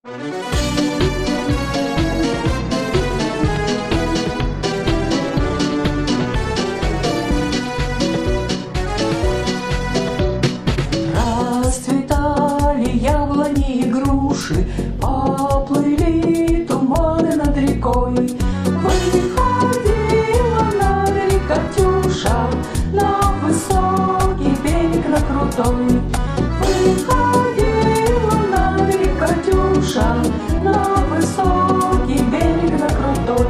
Расцветали яблони и груши, поплыли туманы над рекой. Выходила на берег Катюша, на высокий берег, на крутой. Выходила на берег Катюша, на высокий берег, на крутой.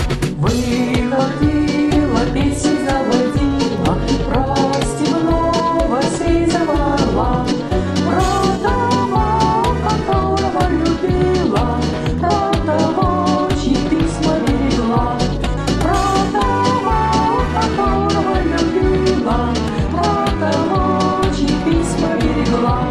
Выходила, песнь заводила, про степного сизого орла, про того, которого любила, про того, чьи письма берегла, про того, которого любила, про того, чьи письма берегла.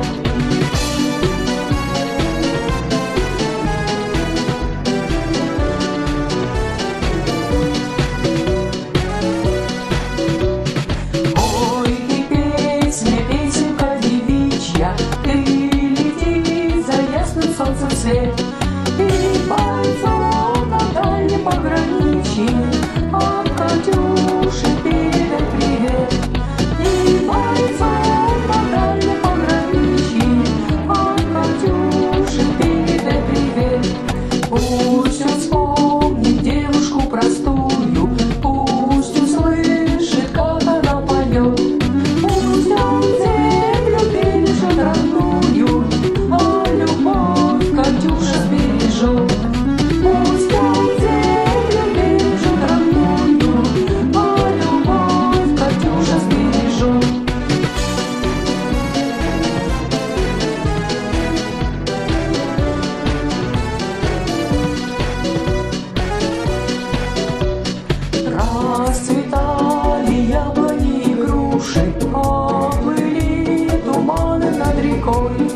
Свет и бойцов на дальнем пограничье, от Катюши передай привет. И бойцов на дальнем пограничье, от Катюши передай привет. Пусть он вспомнит девушку простую, пусть услышит, как она поет. Пусть он землю бережет родную, а любовь Катюша сбережет. Пусть он землю бережет родную, а любовь Катюша сбережет. Расцветали яблони и груши, поплыли туманы над рекой.